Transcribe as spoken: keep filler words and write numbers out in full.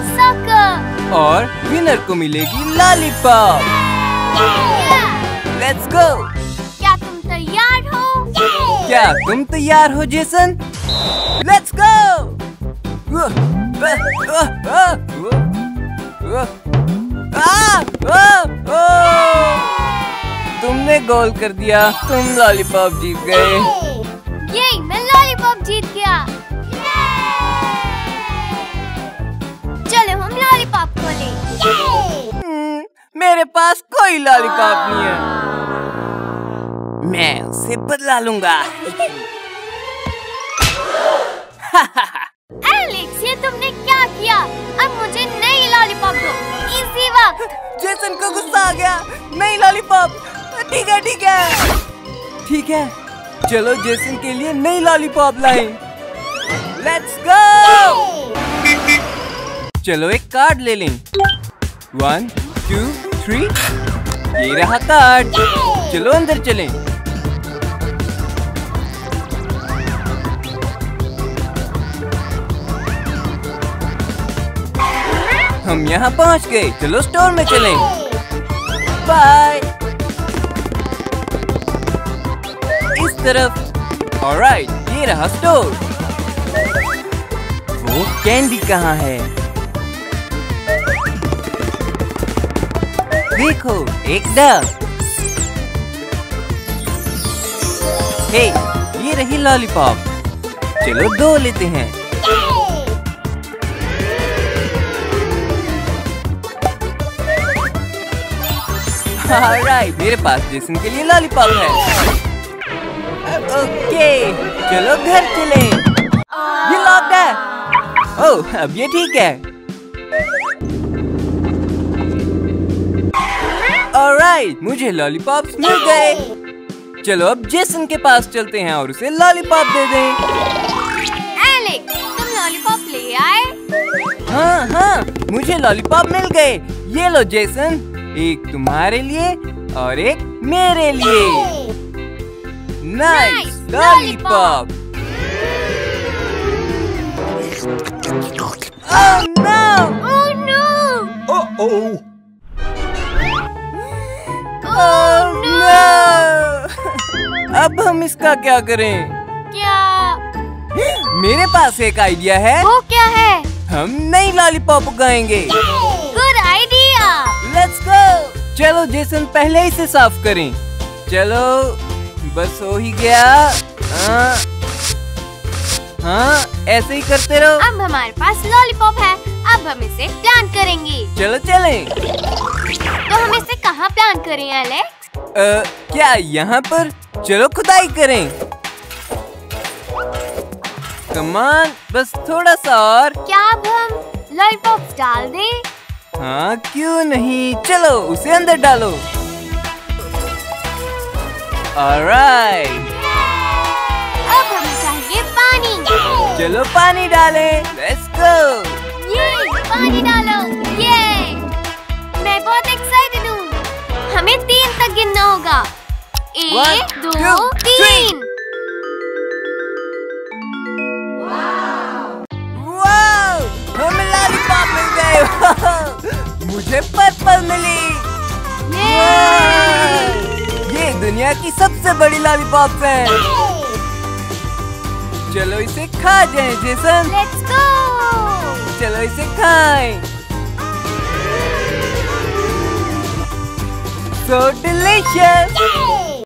Soccer. और winner को मिलेगी लॉलीपॉप। Let's go. क्या तुम तैयार हो? क्या तुम तैयार हो जेसन? Let's go. तुमने गोल कर दिया, तुम लॉलीपॉप जीत गए। ये मैं लॉलीपॉप जीत गया। चलो हम लॉलीपॉप खोलें। मेरे पास कोई लॉलीपॉप नहीं है। मैं उसे बदला लूंगा। एलेक्स, ये तुमने क्या किया? अब मुझे नई लॉलीपॉप दो इसी वक्त। जेसन को गुस्सा आ गया। नई लॉलीपॉप। ठीक है ठीक है ठीक है चलो जेसन के लिए नई लॉलीपॉप लाएं। Let's go. चलो एक कार्ड ले लें। वन टू थ्री, ये रहा कार्ड। चलो अंदर चलें। हम यहाँ पहुँच गए। चलो स्टोर में चलें। बाय। इस तरफ। ऑलराइट, ये रहा स्टोर। वो कैंडी कहाँ है? देखो, एक डक। हे, ये रही लॉलीपॉप। चलो दो लेते हैं। ऑलराइट, मेरे पास जेसन के लिए लॉलीपॉप है। ओके, चलो घर चलें। ये लॉक्ड है। ओह, अब ये ठीक है। ऑलराइट, मुझे लॉलीपॉप्स मिल गए। चलो अब जेसन के पास चलते हैं और उसे लॉलीपॉप दे दें। एलेक्स, तुम लॉलीपॉप ले आए? हाँ हाँ, मुझे लॉलीपॉप मिल गए। ये लो जेसन, एक तुम्हारे लिए और एक मेरे लिए। Nice lollipop. Oh no! Oh no! Uh-oh! Oh no! अब हम इसका क्या करें? क्या? मेरे पास एक आइडिया है। वो क्या है? हम नई लॉलीपॉप उगाएंगे। Good idea. Let's go. चलो जेसन, पहले इसे साफ करें। चलो, बस हो ही गया। हाँ, हाँ, ऐसे ही करते रहो। अब हमारे पास लॉलीपॉप है। अब हम इसे प्लांट करेंगे। चलो चलें। तो हम इसे कहाँ प्लांट करें एलेक्स? आ, क्या यहाँ पर? चलो खुदाई करें। कमान, बस थोड़ा सा और। क्या अब हम लॉलीपॉप डाल दें? हाँ, क्यों नहीं। चलो उसे अंदर डालो। ऑलराइट। अब हमें चाहिए पानी। चलो पानी डालें। Let's go. ये पानी डालो। ये मैं बहुत एक्साइटेड हूँ। हमें तीन तक गिनना होगा। एक, One, दो, two, तीन। वाओ, हमें लॉलीपॉप मिल गए। मुझे पर्पल मिली। ये दुनिया की सबसे बड़ी लॉलीपॉप है। चलो इसे खा जाएं जेसन। Let's go. चलो इसे खाएं। So delicious!